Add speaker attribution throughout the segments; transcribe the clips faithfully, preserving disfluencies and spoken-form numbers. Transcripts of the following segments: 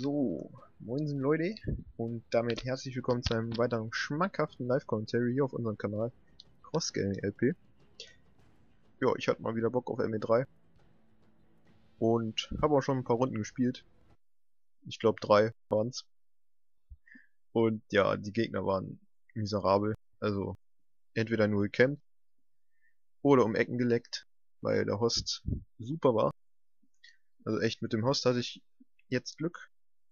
Speaker 1: So, moinsen Leute und damit herzlich willkommen zu einem weiteren schmackhaften Live-Commentary hier auf unserem Kanal Cross Gaming L P. Ja, ich hatte mal wieder Bock auf M E drei und habe auch schon ein paar Runden gespielt. Ich glaube drei waren's. Und ja, die Gegner waren miserabel. Also entweder nur gecampt oder um Ecken geleckt, weil der Host super war. Also echt, mit dem Host hatte ich jetzt Glück.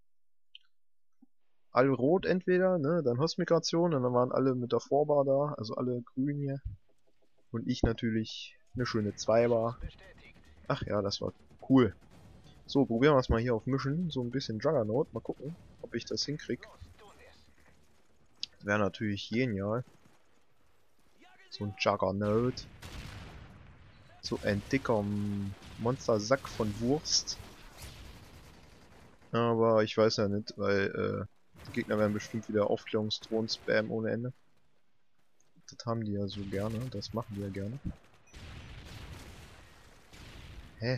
Speaker 1: Alle rot entweder, ne, dann Hostmigration und dann waren alle mit der Vorbar da, also alle grün hier. Und ich natürlich eine schöne Zweibar. Ach ja, das war cool. So, probieren wir es mal hier auf Mischen, so ein bisschen Juggernaut, mal gucken, ob ich das hinkrieg. Wäre natürlich genial. So ein Juggernaut. So ein dicker Monstersack von Wurst. Aber ich weiß ja nicht, weil äh, die Gegner werden bestimmt wieder Aufklärungsdrohnen spammen ohne Ende. Das haben die ja so gerne, das machen die ja gerne. Hä?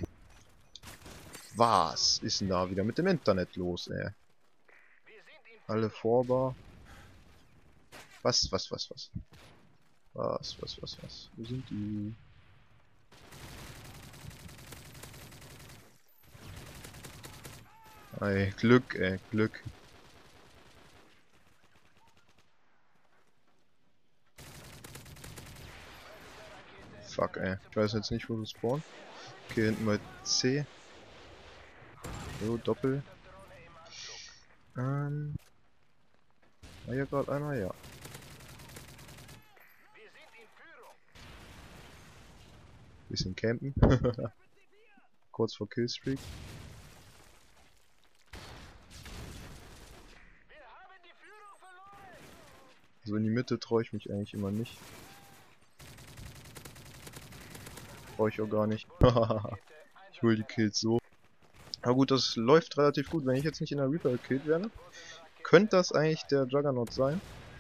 Speaker 1: Was ist denn da wieder mit dem Internet los, ey? Alle Vorbar. Was, was, was, was? Was, was, was, was? Wo sind die? Ey, Glück, ey, Glück. Fuck, ey. Ich weiß jetzt nicht, wo du spawn. Okay, hinten bei C. So, Doppel. Ähm. War hier gerade einer? Ja. Bisschen campen. Kurz vor Killstreak. So in die Mitte traue ich mich eigentlich immer nicht. Brauche ich auch gar nicht. Ich hole die Kills so. Aber gut, das läuft relativ gut. Wenn ich jetzt nicht in der Reaper gekillt werde, könnte das eigentlich der Juggernaut sein.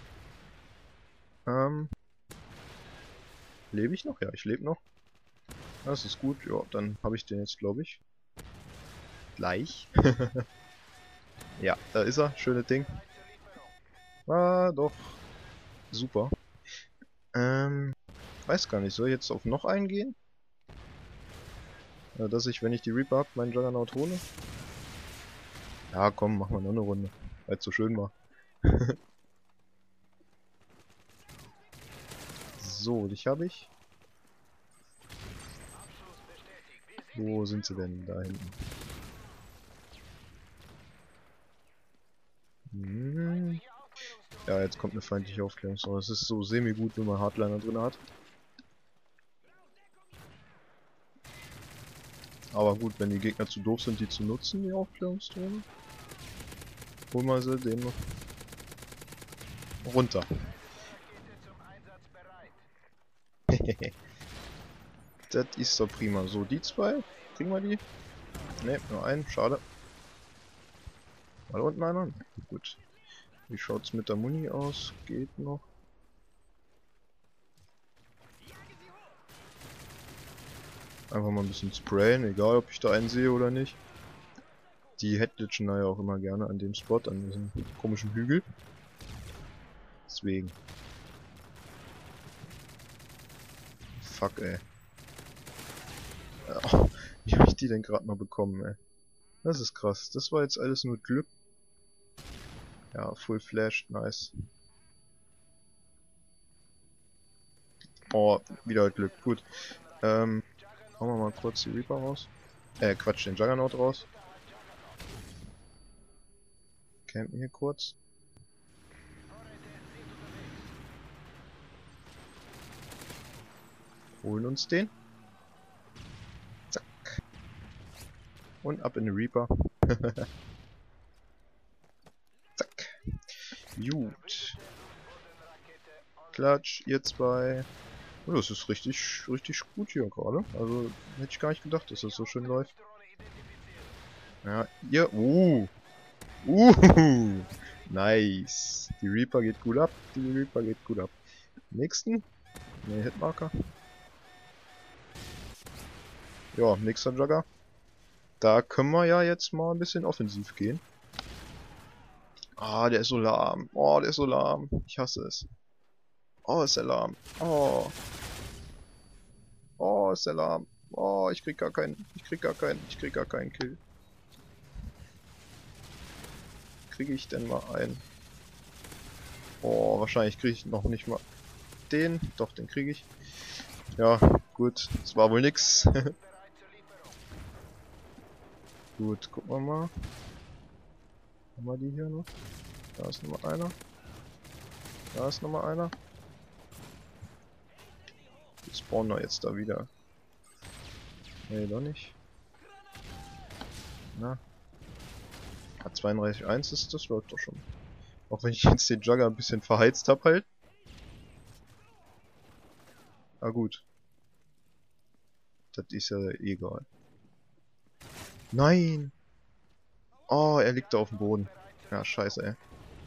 Speaker 1: Ähm. Lebe ich noch? Ja, ich lebe noch. Das ist gut. Ja, dann habe ich den jetzt, glaube ich. Gleich. Ja, da ist er. Schönes Ding. War doch super. Ähm, weiß gar nicht. Soll ich jetzt auf noch eingehen? Ja, dass ich, wenn ich die Reaper hab, meinen Juggernaut hole? Ja, komm, machen wir noch eine Runde. Weil es so schön war. So, dich habe ich. Wo sind sie denn? Da hinten. Hm. Ja, jetzt kommt eine feindliche Aufklärung. So, es ist so semi-gut, wenn man Hardliner drin hat. Aber gut, wenn die Gegner zu doof sind, die zu nutzen, die Aufklärungsdrohne. Holen wir sie den noch runter. Das ist doch prima. So, die zwei. Kriegen wir die? Ne, nur einen. Schade. War da unten einer? Gut. Wie schaut's mit der Muni aus? Geht noch. Einfach mal ein bisschen sprayen, egal ob ich da einen sehe oder nicht. Die headglitchen da ja auch immer gerne an dem Spot, an diesem komischen Hügel. Deswegen. Fuck, ey. Oh, wie hab ich die denn gerade noch bekommen, ey? Das ist krass. Das war jetzt alles nur Glück. Ja, Full Flash, nice. Oh, wieder Glück, gut. Ähm, hauen wir mal kurz die Reaper raus. Äh, Quatsch, den Juggernaut raus. Campen hier kurz. Holen uns den. Zack. Und ab in den Reaper. Zack. Gut. Klatsch, ihr zwei. Oh, das ist richtig, richtig gut hier gerade. Also, hätte ich gar nicht gedacht, dass das so schön läuft. Ja, ihr. Uh. Uh. Nice. Die Reaper geht gut ab. Die Reaper geht gut ab. Nächsten. Ne, Hitmarker. Ja, nächster Jugger. Da können wir ja jetzt mal ein bisschen offensiv gehen. Ah, der ist so lahm. Oh, der ist so lahm. Ich hasse es. Oh, ist der lahm. Oh. Oh, ist der lahm. Oh, ich krieg gar keinen. Ich krieg gar keinen. Ich krieg gar keinen Kill. Kriege ich denn mal einen? Oh, wahrscheinlich kriege ich noch nicht mal den. Doch, den kriege ich. Ja, gut. Das war wohl nix. Gut, gucken wir mal. Haben wir die hier noch? Da ist noch mal einer. Da ist noch mal einer. Die spawnen wir jetzt da wieder. Nee, doch nicht. Na. Ja, zweiunddreißig Komma eins ist, das läuft doch schon. Auch wenn ich jetzt den Jugger ein bisschen verheizt hab halt. Ah gut. Das ist ja egal. Nein! Oh, er liegt da auf dem Boden. Ja, scheiße, ey.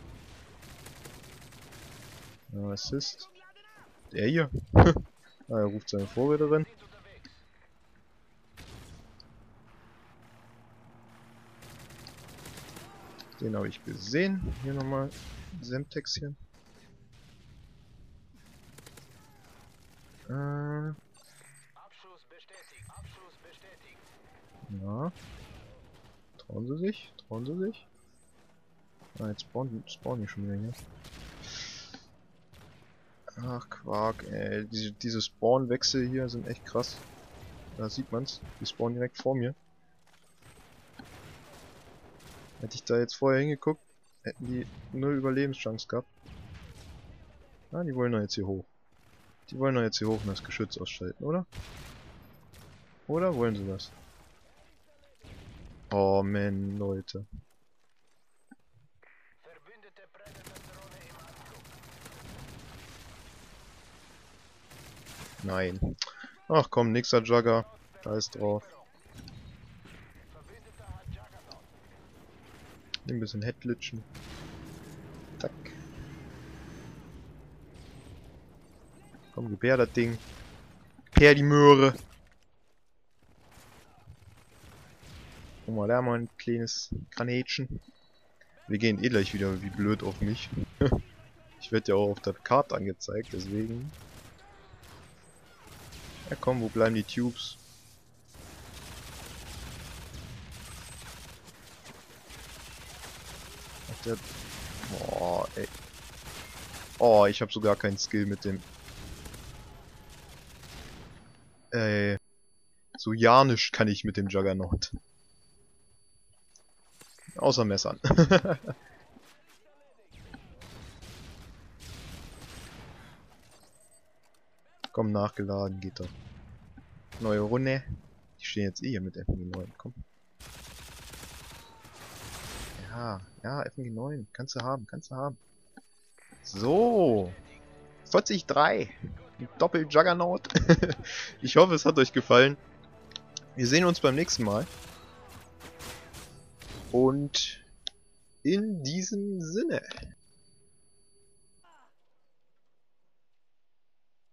Speaker 1: Ja, Assist. Der hier. Ah, er ruft seine Vorräterin. Den habe ich gesehen. Hier nochmal Semtexchen. Äh. Ja. Trauen sie sich? Trauen sie sich? Ah, jetzt spawnen, spawnen die schon wieder hier. Ach, Quark, ey. Diese, diese Spawnwechsel hier sind echt krass. Da sieht man's. Die spawnen direkt vor mir. Hätte ich da jetzt vorher hingeguckt, hätten die null Überlebenschance gehabt. Ah, die wollen doch jetzt hier hoch. Die wollen doch jetzt hier hoch und das Geschütz ausschalten, oder? Oder wollen sie das? Oh man, Leute. Nein. Ach komm, nixer Jugger. Scheiß drauf. Ein bisschen Headglitchen. Tack. Komm, gebär das Ding. Gebär die Möhre. Guck mal, da mal ein kleines Granätchen. Wir gehen eh gleich wieder wie blöd auf mich. Ich werde ja auch auf der Karte angezeigt, deswegen. Ja komm, wo bleiben die Tubes? Ach, der... Boah, ey. Oh, ich habe sogar keinen Skill mit dem... Ey. So janisch kann ich mit dem Juggernaut. Außer Messern. Komm, nachgeladen, geht doch. Neue Runde. Die stehen jetzt eh hier mit F M G neun, komm. Ja, ja, F M G neun. Kannst du haben, kannst du haben. So. vierzig Komma drei. Doppel-Juggernaut. Ich hoffe, es hat euch gefallen. Wir sehen uns beim nächsten Mal. Und in diesem Sinne.